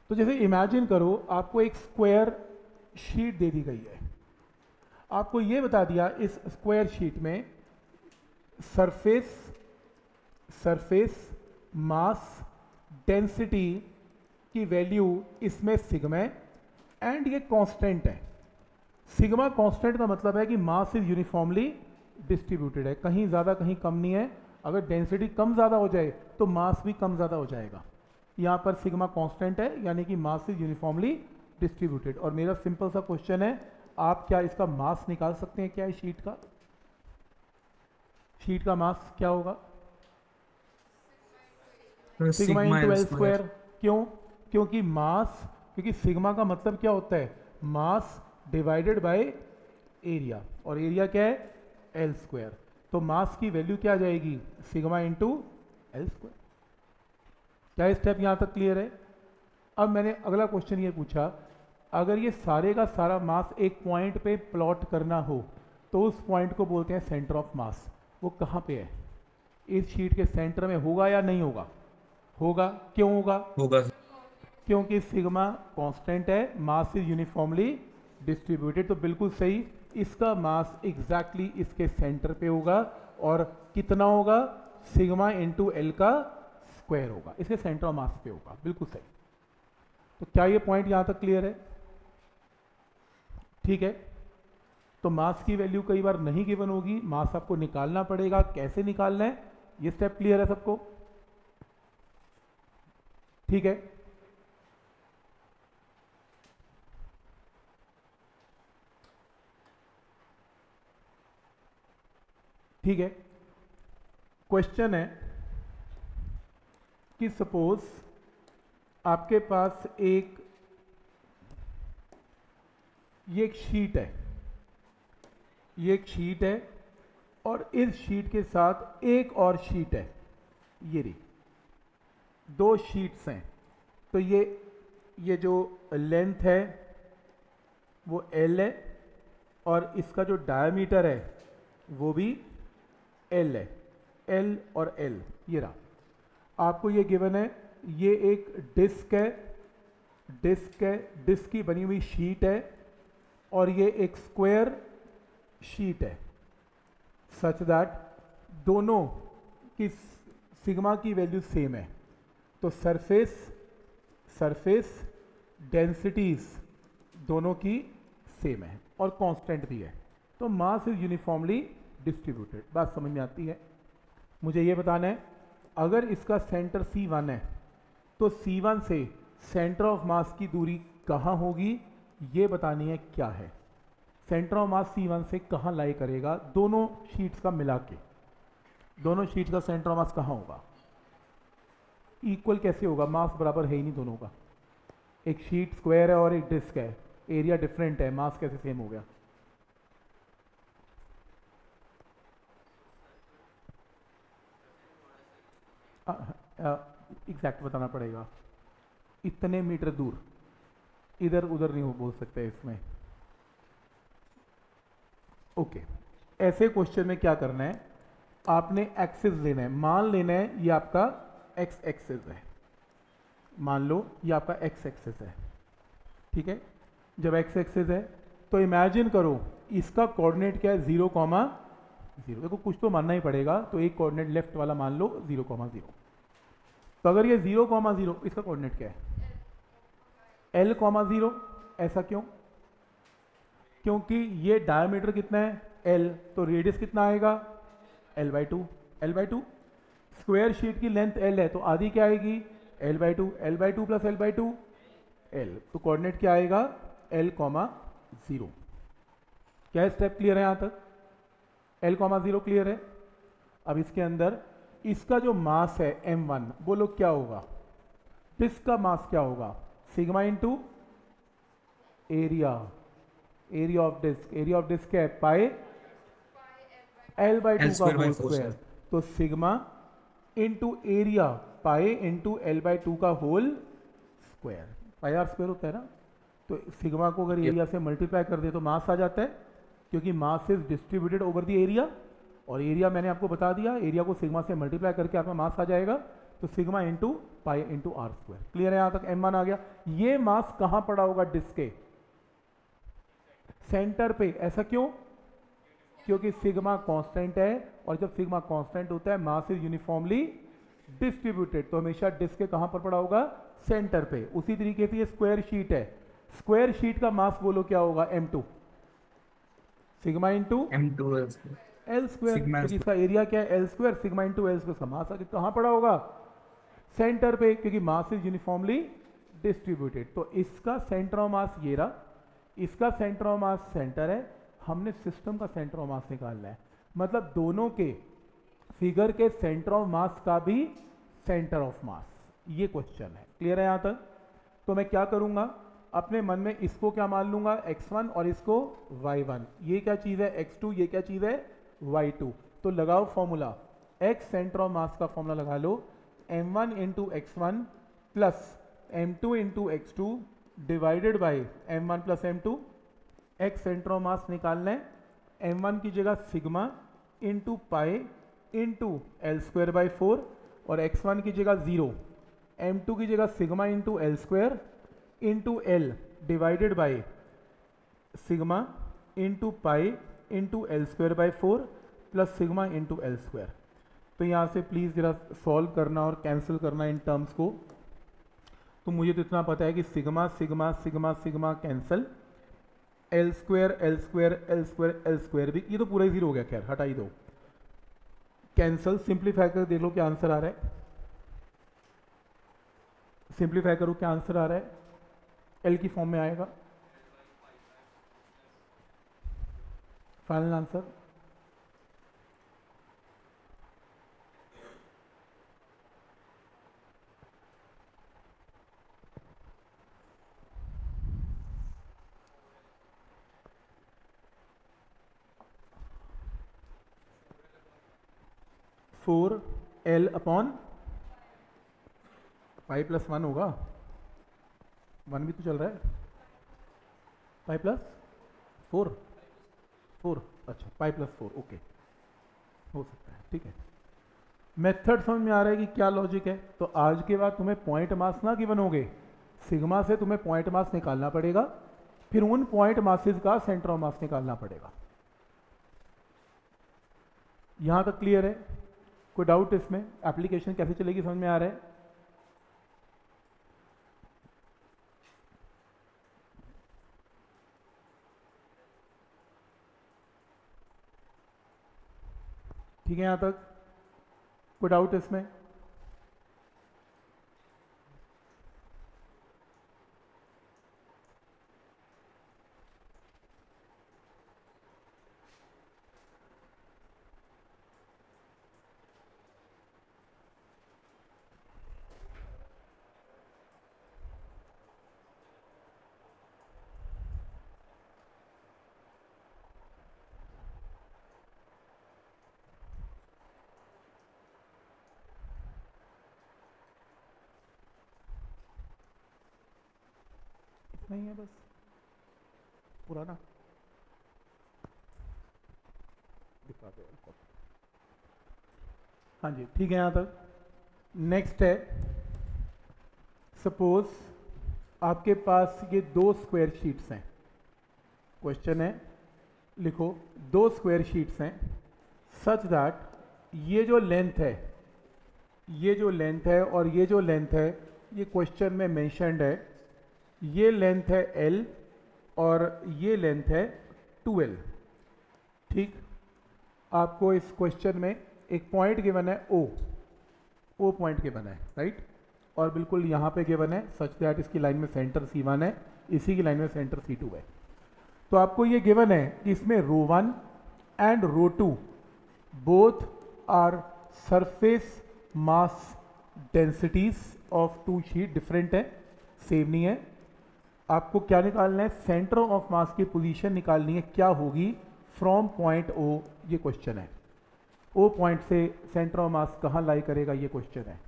तो जैसे इमेजिन करो आपको एक स्क्वायर शीट दे दी गई है, आपको ये बता दिया इस स्क्वायर शीट में सरफेस मास डेंसिटी की वैल्यू इसमें सिग्मा है एंड ये कांस्टेंट है। सिग्मा कांस्टेंट का मतलब है कि मास इज यूनिफॉर्मली डिस्ट्रीब्यूटेड है, कहीं ज़्यादा कहीं कम नहीं है। अगर डेंसिटी कम ज़्यादा हो जाए तो मास भी कम ज़्यादा हो जाएगा। यहाँ पर सिग्मा कांस्टेंट है यानी कि मास इज यूनिफॉर्मली डिस्ट्रीब्यूटेड। और मेरा सिंपल सा क्वेश्चन है, आप क्या इसका मास निकाल सकते हैं क्या है शीट का? शीट का मास क्या होगा? Sigma into L square. क्यों? क्योंकि मास, क्योंकि सिग्मा का मतलब क्या होता है? मास डिवाइडेड बाय एरिया, और एरिया क्या है? L square. तो मास की वैल्यू क्या आ जाएगी? Sigma into L square. क्या स्टेप यहां तक क्लियर है? अब मैंने अगला क्वेश्चन ये पूछा, अगर ये सारे का सारा मास एक पॉइंट पे प्लॉट करना हो तो उस पॉइंट को बोलते हैं सेंटर ऑफ मास। वो कहाँ पे है? इस शीट के सेंटर में होगा या नहीं होगा? होगा। क्यों होगा? होगा। क्योंकि सिग्मा कांस्टेंट है, मास इज यूनिफॉर्मली डिस्ट्रीब्यूटेड। तो बिल्कुल सही, इसका मास एग्जैक्टली इसके सेंटर पे होगा। और कितना होगा? सिग्मा इंटू एल का स्क्वायर होगा, इसके सेंटर ऑफ मास पे होगा। बिल्कुल सही। तो क्या ये पॉइंट यहां तक क्लियर है? ठीक है। तो मास की वैल्यू कई बार नहीं गिवन होगी, मास आपको निकालना पड़ेगा। कैसे निकालना है ये स्टेप क्लियर है सबको? ठीक है। ठीक है। क्वेश्चन है कि सपोज आपके पास ये एक शीट है, ये एक शीट है और इस शीट के साथ एक और शीट है। ये रही, दो शीट्स हैं। तो ये जो लेंथ है वो L है और इसका जो डायमीटर है वो भी L है। L और L ये रहा। आपको ये गिवन है, ये एक डिस्क है, डिस्क की बनी हुई शीट है और ये एक स्क्वायर शीट है, सच दैट दोनों की सिग्मा की वैल्यू सेम है। तो सरफेस डेंसिटीज दोनों की सेम है और कांस्टेंट भी है। तो मास इज यूनिफॉर्मली डिस्ट्रीब्यूटेड। बात समझ में आती है? मुझे ये बताना है, अगर इसका सेंटर C1 है तो C1 से सेंटर ऑफ मास की दूरी कहाँ होगी, ये बतानी है क्या है। सेंटर ऑफ मास C1 से कहाँ लाई करेगा? दोनों शीट्स का मिला के, दोनों शीट्स का सेंटर ऑफ मास कहाँ होगा? इक्वल कैसे होगा? मास बराबर है ही नहीं दोनों का। एक शीट स्क्वायर है और एक डिस्क है, एरिया डिफरेंट है, मास कैसे सेम हो गया? एग्जैक्ट बताना पड़ेगा, इतने मीटर दूर, इधर उधर नहीं हो बोल सकते इसमें। ओके। ऐसे क्वेश्चन में क्या करना है, आपने एक्सिस लेना है। मान लेना है ये आपका एक्स एक्सिस है, मान लो ये आपका एक्स एक्सिस है। ठीक है। जब एक्स एक्सिस है तो इमेजिन करो इसका कोऑर्डिनेट क्या है? 0,0। देखो कुछ तो मानना ही पड़ेगा, तो एक कोऑर्डिनेट लेफ्ट वाला मान लो 0,0। तो अगर ये 0,0, इसका कोऑर्डिनेट क्या है? L,0। ऐसा क्यों? क्योंकि ये डायमीटर कितना है? L, तो रेडियस कितना आएगा? L/2। L/2 स्क्वायर शीट की लेंथ L है तो आधी क्या आएगी? L/2। L/2 plus L/2 L। तो कोऑर्डिनेट क्या आएगा? L,0। क्या स्टेप क्लियर है यहां तक? L,0 क्लियर है। अब इसके अंदर इसका जो मास है M1, बोलो क्या होगा? डिस्क का मास क्या होगा? Sigma into area, area of disc. Area of disc क्या है? पाई L/2 का होल स्क्वायर। तो sigma into area pi into L/2 का whole square. Pi R square होता है ना। तो सिग्मा को अगर एरिया से मल्टीप्लाई कर दे तो मास आ जाता है, क्योंकि mass is distributed over the area. और एरिया मैंने आपको बता दिया, एरिया को सिग्मा से मल्टीप्लाई करके आपका मास आ जाएगा। तो sigma into pi into R square. Clear है? यहां तक m1 आ गया। ये मास कहां पड़ा होगा डिस्क के? सेंटर पे। ऐसा क्यों? क्योंकि सिग्मा कांस्टेंट है, और जब सिग्मा कांस्टेंट होता है मास इज यूनिफॉर्मली डिस्ट्रीब्यूटेड, तो हमेशा डिस्क के कहां पर पड़ा होगा? सेंटर पे। उसी तरीके से ये स्क्वायर शीट है, स्क्वायर शीट का मास बोलो क्या होगा? m2 sigma into m2 L square, sigma क्योंकि इसका एरिया क्या है? L square. Sigma into L square का मास आगे कहां पड़ा होगा? सेंटर पे, क्योंकि मास इज यूनिफॉर्मली डिस्ट्रीब्यूटेड। तो इसका सेंटर ऑफ मास ये रहा, इसका सेंटर ऑफ मास सेंटर है, हमने सिस्टम का सेंटर ऑफ मास निकालना है। मतलब दोनों के फिगर के सेंटर ऑफ मास का भी सेंटर ऑफ मास, ये क्वेश्चन है। क्लियर है यहां तक? तो मैं क्या करूंगा, अपने मन में इसको क्या मान लूंगा? x1 और इसको y1। ये क्या चीज है? x2। ये क्या चीज है? y2। तो लगाओ formula, x centre of mass का फॉर्मूला लगा लो, m1 into x1 plus m2 into x2 divided by m1 plus m2। x centre of mass निकालना है, m1 की जगह sigma into pi into L square by 4, और x1 की जगह 0, m2 की जगह sigma into L square into L divided by sigma into pi into L square by 4 plus sigma into L square. तो यहाँ से प्लीज़ ज़रा सॉल्व करना और कैंसिल करना इन टर्म्स को। तो मुझे तो इतना पता है कि sigma sigma sigma sigma cancel, L square L square L square L square भी, ये तो पूरा ही जीरो हो गया, खैर हटा ही दो, कैंसिल। सिंप्लीफाई कर देख लो क्या आंसर आ रहा है, सिंप्लीफाई करो क्या आंसर आ रहा है, एल की फॉर्म में आएगा final answer. Four L upon pi plus 1 होगा, 1 भी तो चल रहा है, पाई प्लस 4, 4, अच्छा पाई प्लस 4, ओके हो सकता है, ठीक है। मेथड समझ में आ रहा है कि क्या लॉजिक है। तो आज के बाद तुम्हें पॉइंट मास ना गिवन होगे, सिग्मा से तुम्हें पॉइंट मास निकालना पड़ेगा, फिर उन पॉइंट मासेस का सेंटर ऑफ मास निकालना पड़ेगा। यहां तक क्लियर है? कोई डाउट इसमें? एप्लीकेशन कैसे चलेगी समझ में आ रहा है? ठीक है यहां तक? कोई डाउट इसमें? नहीं है बस पुराना दिखा दो। हाँ जी ठीक है यहाँ तक। नेक्स्ट है, सपोज आपके पास ये 2 स्क्वायर शीट्स हैं। क्वेश्चन है, लिखो 2 स्क्वायर शीट्स हैं सच दैट ये जो लेंथ है, ये जो लेंथ है और ये जो लेंथ है, ये क्वेश्चन में मेंशन्ड है, ये लेंथ है L और ये लेंथ है 2L। ठीक, आपको इस क्वेश्चन में एक पॉइंट गिवन है O पॉइंट गिवन है, राइट, और बिल्कुल यहाँ पे गिवन है सच दैट इसकी लाइन में सेंटर C1 है, इसी की लाइन में सेंटर C2 है। तो आपको ये गिवन है कि इसमें ρ1 and ρ2 both are surface mass densities of 2 sheet, different है, सेम नहीं है। आपको क्या निकालना है? सेंटर ऑफ मास की पोजीशन निकालनी है, क्या होगी फ्रॉम पॉइंट O, ये क्वेश्चन है। O पॉइंट से सेंटर ऑफ मास कहाँ लाई करेगा, ये क्वेश्चन है।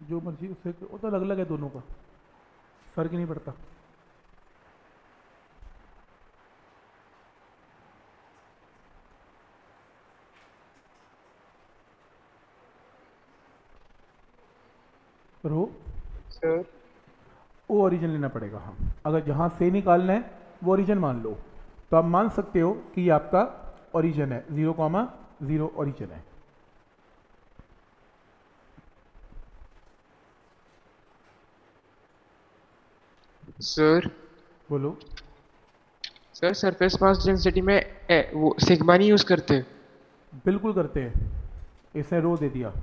जो मर्जी उससे, वो तो अलग अलग है दोनों का, फर्क ही नहीं पड़ता। रो सर वो ओरिजिन लेना पड़ेगा। हाँ, अगर जहाँ से निकालना है वो ओरिजिन मान लो, तो आप मान सकते हो कि ये आपका ओरिजिन है, 0,0 ओरिजिन है। सर बोलो। सर सरफेस मास डेंसिटी में वो सिग्मा नहीं यूज करते? बिल्कुल करते हैं, इसने रो दे दिया,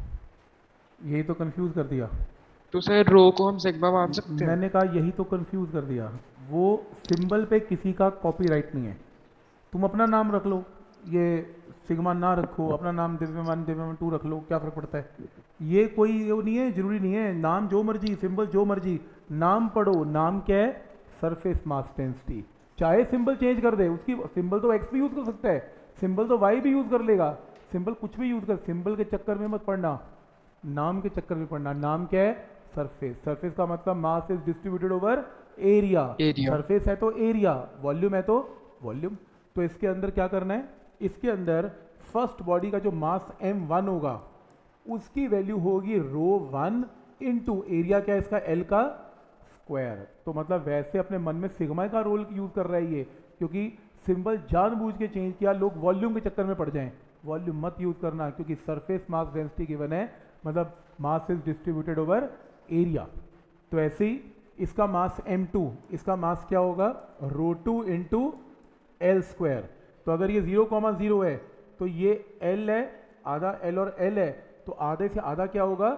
यही तो कंफ्यूज कर दिया। तो सर रो को हम सिग्मा मान सकते हैं? मैंने कहा यही तो कंफ्यूज कर दिया। वो सिंबल पे किसी का कॉपीराइट नहीं है, तुम अपना नाम रख लो, ये सिग्मा ना रखो, अपना नाम दिव्यमान दिव्यमान 2 रख लो, क्या फ़र्क पड़ता है। ये कोई वो नहीं है, ज़रूरी नहीं है नाम जो मर्जी, सिंबल जो मर्जी, नाम पढ़ो। नाम क्या है? Surface mass density. चाहे सिंबल चेंज कर दे, उसकी सिंबल तो एक्स भी यूज़ कर सकता है, सिंबल तो वाई भी यूज़ कर लेगा, सिंबल कुछ भी यूज़ कर, सिंबल के चक्कर में मत पढ़ना, नाम के चक्कर में पढ़ना। नाम क्या है? सरफेस। सरफेस का मतलब mass is distributed over area. Area. Surface है तो एरिया, वॉल्यूम है तो वॉल्यूम। तो इसके अंदर क्या करना है, इसके अंदर फर्स्ट बॉडी का जो मास m1 होगा उसकी वैल्यू होगी ρ1 इंटू एरिया, क्या है इसका, l का स्क्वायर। तो मतलब वैसे अपने मन में सिग्मा का रोल यूज कर रहा है ये, क्योंकि सिंबल जानबूझ के चेंज किया, लोग वॉल्यूम के चक्कर में पड़ जाएं। वॉल्यूम मत यूज करना, क्योंकि सरफेस मास डेंसिटी गिवन है, मतलब mass is distributed over area. तो ऐसे ही इसका मास m2, इसका मास क्या होगा, ρ2 इंटू एल स्क्वायर। तो अगर ये 0,0 है तो ये l है, आधा l और l है, तो आधे से आधा क्या होगा,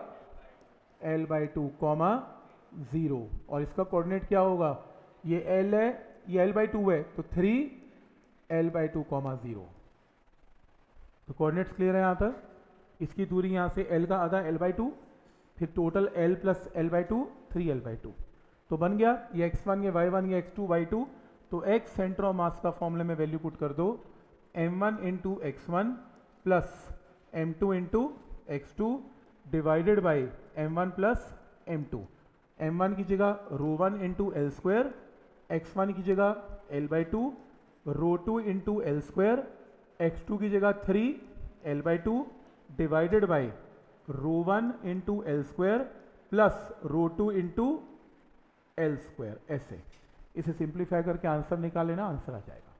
l/2, 0। और इसका कोऑर्डिनेट क्या होगा, ये l है, ये l/2 है, तो 3 l/2, 0। तो कोऑर्डिनेट्स क्लियर है यहाँ तक। इसकी दूरी यहाँ से l का आधा l/2, फिर total l plus l/2 3l/2। तो बन गया ये x1, ये y1, ये x2, y2। तो x सेंटर ऑफ मास का फॉर्मूले में वैल्यू पुट कर दो, m1 into x1 plus m2 into x2 divided by m1 plus m2। m1 की जगह ρ1 इंटू एल स्क्वायर, x1 की जगह l/2, ρ2 into L square, x2 की जगह 3l/2 divided by ρ1 into L square plus ρ2 into L square. ऐसे इसे simplify करके answer निकाल लेना, आंसर आ जाएगा।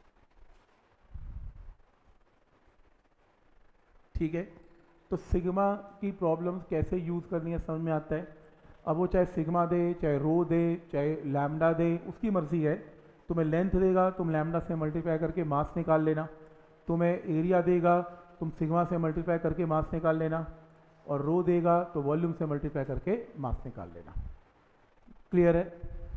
ठीक है, तो सिग्मा की प्रॉब्लम्स कैसे यूज करनी है समझ में आता है। अब वो चाहे सिग्मा दे, चाहे रो दे, चाहे लैम्डा दे, उसकी मर्जी है। तुम्हें लेंथ देगा, तुम लैम्डा से मल्टीप्लाई करके मास निकाल लेना। तुम्हें एरिया देगा, तुम सिग्मा से मल्टीप्लाई करके मास निकाल लेना। और रो देगा तो वॉल्यूम से मल्टीप्लाई करके मास निकाल लेना। क्लियर है?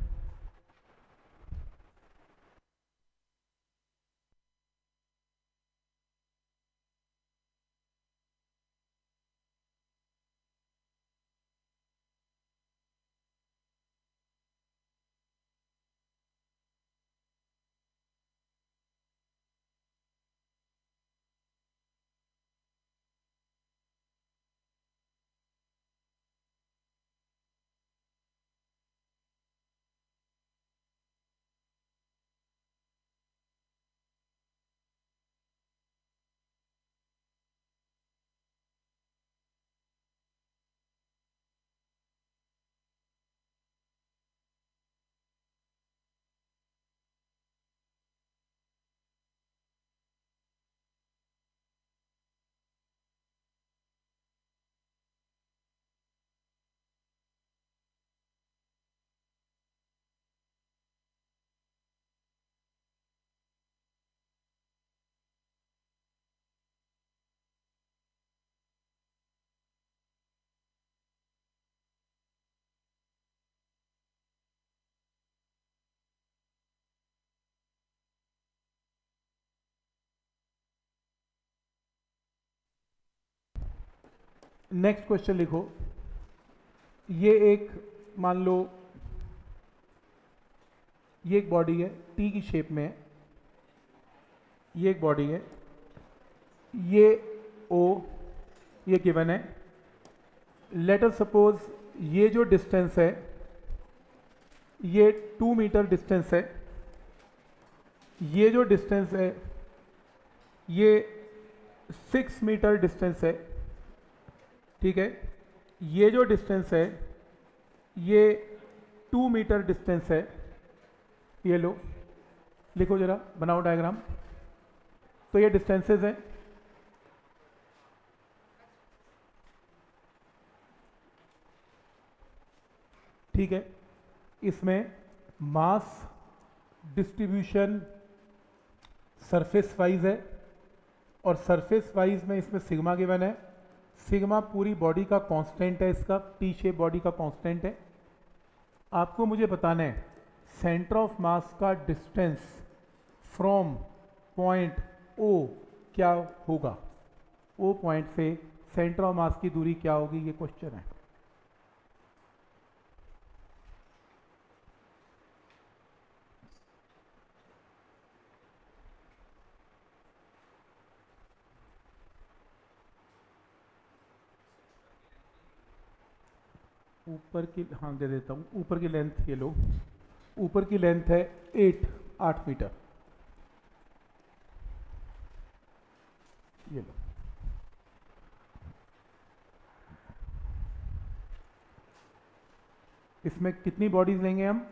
नेक्स्ट क्वेश्चन लिखो। ये एक, मान लो ये एक बॉडी है, टी की शेप में है, ये एक बॉडी है, ये ओ, ये गिवन है, लेट अस सपोज ये जो डिस्टेंस है ये 2 मीटर डिस्टेंस है, ये जो डिस्टेंस है ये 6 मीटर डिस्टेंस है, ठीक है। ये जो डिस्टेंस है ये 2 मीटर डिस्टेंस है। ये लो, लिखो जरा, बनाओ डायग्राम। तो ये डिस्टेंसेस हैं। ठीक है, इसमें मास डिस्ट्रीब्यूशन सरफेस वाइज है और सरफेस वाइज में इसमें सिग्मा गिवन है। सिग्मा पूरी बॉडी का कांस्टेंट है, इसका टी शेप बॉडी का कांस्टेंट है। आपको मुझे बताना है सेंटर ऑफ मास का डिस्टेंस फ्रॉम पॉइंट ओ क्या होगा। ओ पॉइंट से सेंटर ऑफ मास की दूरी क्या होगी, ये क्वेश्चन है। ऊपर की, हाँ दे देता हूँ, ऊपर की लेंथ ये लो, ऊपर की लेंथ है 8 मीटर। ये लो, इसमें कितनी बॉडीज लेंगे हम?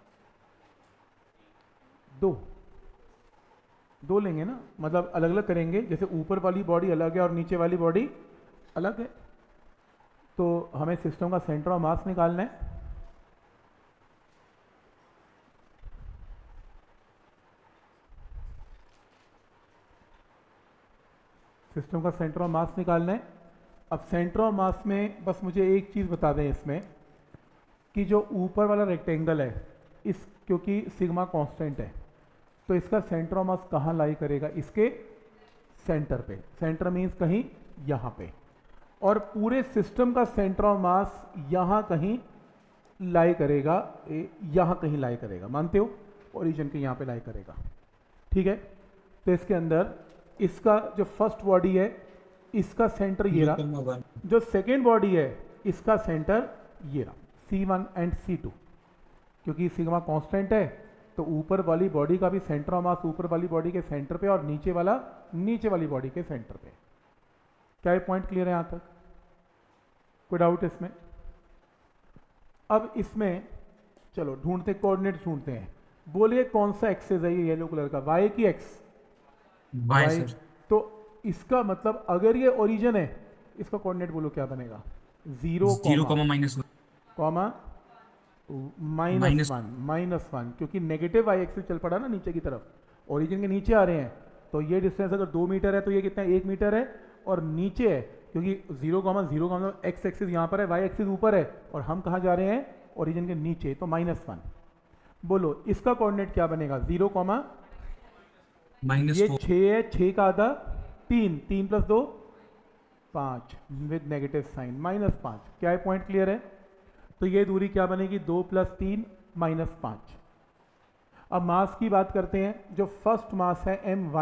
दो लेंगे ना, मतलब अलग अलग करेंगे। जैसे ऊपर वाली बॉडी अलग है और नीचे वाली बॉडी अलग है, तो हमें सिस्टम का सेंटर ऑफ मास निकालना है। सिस्टम का सेंटर ऑफ मास निकालना है। अब सेंटर ऑफ मास में बस मुझे एक चीज़ बता दें इसमें कि जो ऊपर वाला रेक्टेंगल है, इस क्योंकि सिग्मा कांस्टेंट है तो इसका सेंटर ऑफ मास कहाँ लाई करेगा? इसके सेंटर पे। सेंटर मीन्स कहीं यहाँ पे, और पूरे सिस्टम का सेंटर ऑफ मास यहाँ कहीं लाई करेगा, यहाँ कहीं लाई करेगा, मानते हो? ओरिजिन के यहाँ पे लाई करेगा, ठीक है। तो इसके अंदर इसका जो फर्स्ट बॉडी है इसका सेंटर ये रहा, जो सेकेंड बॉडी है इसका सेंटर ये रहा, C1 एंड C2। क्योंकि सिग्मा कांस्टेंट है तो ऊपर वाली बॉडी का भी सेंटर ऑफ मास ऊपर वाली बॉडी के सेंटर पे और नीचे वाला नीचे वाली बॉडी के सेंटर पे। क्या ये पॉइंट क्लियर है यहाँ तक? कोई डाउट इसमें? अब इसमें चलो ढूंढते, कोऑर्डिनेट ढूंढते हैं। बोलिए कौन सा एक्सेस है ये येलो कलर का, वाई की एक्स? वाई। तो इसका मतलब अगर ये ओरिजिन है, इसका कोऑर्डिनेट बोलो क्या बनेगा? 0 कॉमा -1, क्योंकि नेगेटिव वाई एक्सिस चल पड़ा ना नीचे की तरफ, ओरिजिन के नीचे आ रहे हैं। तो ये डिस्टेंस अगर 2 मीटर है तो ये कितना है? 1 मीटर है, और नीचे है क्योंकि 0,0 का मतलब एक्स एक्सिस यहाँ पर है, वाई एक्सिस ऊपर है, और हम कहाँ जा रहे हैं? ओरिजिन के नीचे, तो -1। बोलो इसका कोऑर्डिनेट क्या बनेगा? 0, ये 6 है, 6 का आधा 3, 3 + 2 5 विद नेगेटिव साइन -5। क्या है पॉइंट क्लियर है? तो ये दूरी क्या बनेगी? 2 + 3 -5। अब मास की बात करते हैं। जो फर्स्ट मास है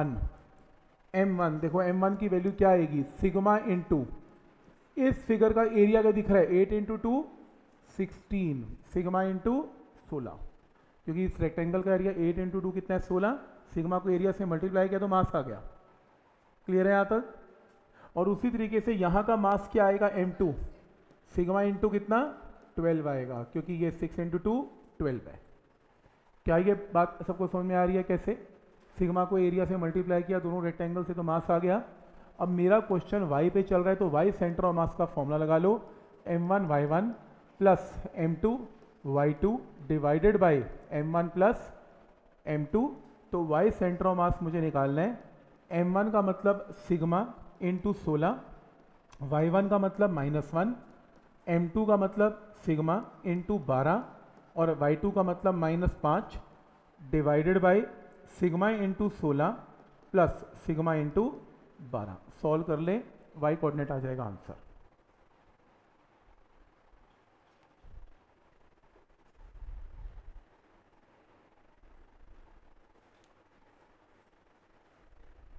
m1 देखो m1 की वैल्यू क्या आएगी? सिग्मा इंटू, इस फिगर का एरिया क्या दिख रहा है? 8 × 2 16, सिग्मा इंटू 16, क्योंकि इस रेक्टेंगल का एरिया 8 × 2 कितना है? 16। सिग्मा को एरिया से मल्टीप्लाई किया तो मास आ गया। क्लियर है यहाँ तक? और उसी तरीके से यहाँ का मास क्या आएगा? m2, सिग्मा इंटू कितना? 12 आएगा, क्योंकि ये 6 × 2 12 है। क्या ये बात सबको समझ में आ रही है? कैसे सिग्मा को एरिया से मल्टीप्लाई किया दोनों रेक्टेंगल से तो मास आ गया। अब मेरा क्वेश्चन वाई पे चल रहा है, तो वाई सेंटर ऑफ मास का फॉर्मूला लगा लो, m1 y1 plus m2 y2 divided by m1 plus m2। तो वाई सेंटर ऑफ मास मुझे निकालना है। m1 का मतलब सिग्मा इंटू 16, y1 का मतलब -1, m2 का मतलब सिग्मा इंटू 12 और y2 का मतलब -5 divided by sigma into 16 plus sigma into 12। Solve कर ले, y कोऑर्डिनेट आ जाएगा आंसर।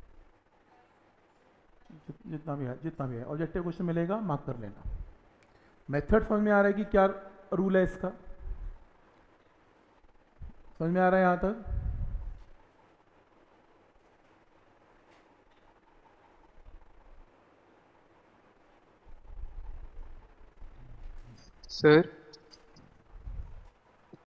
जितना भी है ऑब्जेक्टिव क्वेश्चन मिलेगा मार्क कर लेना। मेथड समझ में आ रहा है कि क्या रूल है इसका? समझ में आ रहा है यहां तक? सर